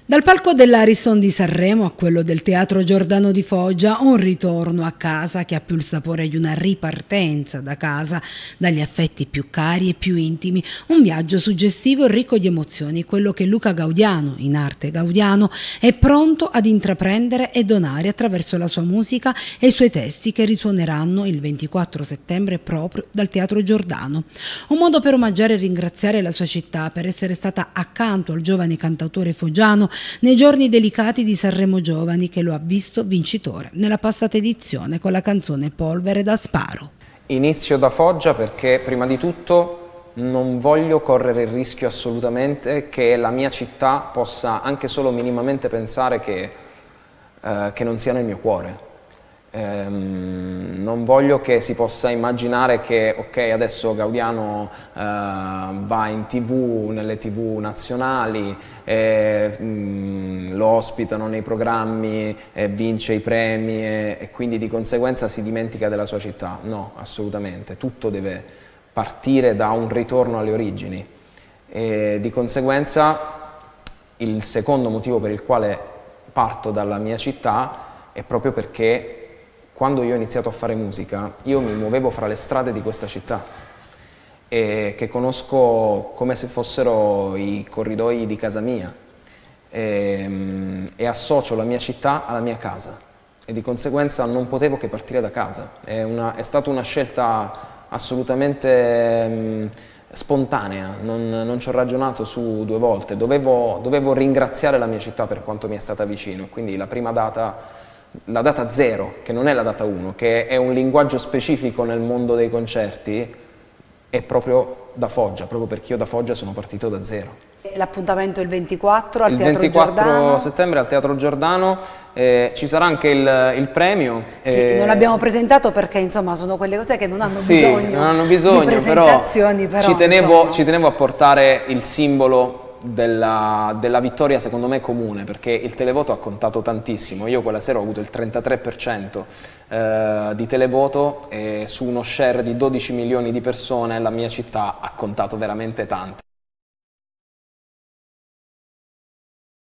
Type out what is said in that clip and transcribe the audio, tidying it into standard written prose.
Dal palco dell'Ariston di Sanremo a quello del Teatro Giordano di Foggia, un ritorno a casa che ha più il sapore di una ripartenza da casa, dagli affetti più cari e più intimi, un viaggio suggestivo e ricco di emozioni, quello che Luca Gaudiano, in arte Gaudiano, è pronto ad intraprendere e donare attraverso la sua musica e i suoi testi che risuoneranno il 24 settembre proprio dal Teatro Giordano. Un modo per omaggiare e ringraziare la sua città per essere stata accanto al giovane cantautore foggiano nei giorni delicati di Sanremo Giovani, che lo ha visto vincitore nella passata edizione con la canzone Polvere da sparo. Inizio da Foggia perché prima di tutto non voglio correre il rischio assolutamente che la mia città possa anche solo minimamente pensare che non sia nel mio cuore. Non voglio che si possa immaginare che ok, adesso Gaudiano va in TV, nelle TV nazionali, lo ospitano nei programmi, vince i premi e quindi di conseguenza si dimentica della sua città. No, assolutamente, tutto deve partire da un ritorno alle origini e di conseguenza il secondo motivo per il quale parto dalla mia città è proprio perché quando io ho iniziato a fare musica, io mi muovevo fra le strade di questa città e che conosco come se fossero i corridoi di casa mia e associo la mia città alla mia casa e di conseguenza non potevo che partire da casa. È stata una scelta assolutamente spontanea, non ci ho ragionato su due volte, dovevo ringraziare la mia città per quanto mi è stata vicino, quindi la prima data, la data 0, che non è la data 1, che è un linguaggio specifico nel mondo dei concerti, è proprio da Foggia, proprio perché io da Foggia sono partito da 0. L'appuntamento è il 24 al Teatro Giordano? Il 24 Giordano. settembre al Teatro Giordano, ci sarà anche il premio. Sì, non l'abbiamo presentato perché insomma sono quelle cose che non hanno bisogno, non hanno bisogno, di presentazioni, però ci tenevo a portare il simbolo della vittoria secondo me comune, perché il televoto ha contato tantissimo. Io quella sera ho avuto il 33% di televoto e su uno share di 12 milioni di persone la mia città ha contato veramente tanto.